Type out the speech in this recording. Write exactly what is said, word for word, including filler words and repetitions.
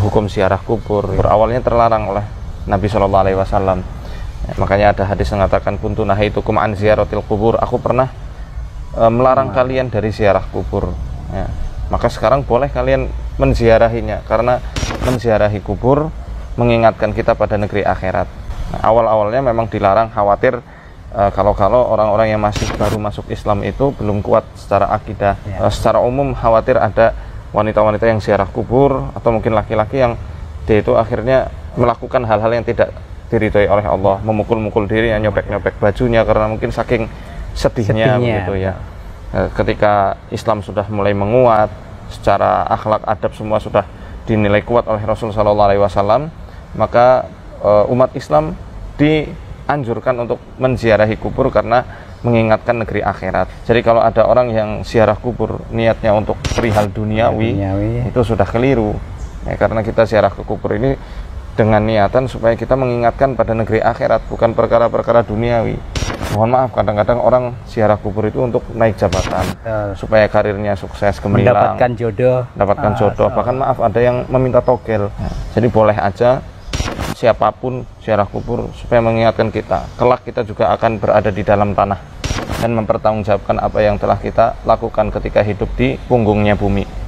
hukum ziarah kubur. Awalnya terlarang oleh Nabi Shallallahu Alaihi Wasallam. Ya, makanya ada hadis mengatakan kuntu nahaitukum an ziyaratil kubur. Aku pernah e, melarang nah. kalian dari ziarah kubur. Ya, maka sekarang boleh kalian menziarahinya, karena menziarahi kubur mengingatkan kita pada negeri akhirat. Nah, awal-awalnya memang dilarang, khawatir e, kalau-kalau orang-orang yang masih baru masuk Islam itu belum kuat secara akidah. Ya. E, secara umum khawatir ada wanita-wanita yang ziarah kubur, atau mungkin laki-laki yang dia itu akhirnya melakukan hal-hal yang tidak diridhoi oleh Allah, memukul-mukul diri, nyobek-nyobek bajunya karena mungkin saking sedihnya, sedihnya. Begitu ya. Ketika Islam sudah mulai menguat, secara akhlak adab semua sudah dinilai kuat oleh Rasul Shallallahu Alaihi Wasallam, maka uh, umat Islam dianjurkan untuk menziarahi kubur karena mengingatkan negeri akhirat. Jadi kalau ada orang yang ziarah kubur niatnya untuk perihal duniawi, duniawi. Itu sudah keliru. Ya, karena kita ziarah ke kubur ini dengan niatan supaya kita mengingatkan pada negeri akhirat, bukan perkara-perkara duniawi. Mohon maaf, kadang-kadang orang ziarah kubur itu untuk naik jabatan, uh, supaya karirnya sukses, gemilang, mendapatkan jodoh, mendapatkan uh, jodoh. So. Bahkan maaf, ada yang meminta togel. Uh. Jadi boleh aja siapapun ziarah kubur supaya mengingatkan kita. Kelak kita juga akan berada di dalam tanah dan mempertanggungjawabkan apa yang telah kita lakukan ketika hidup di punggungnya bumi.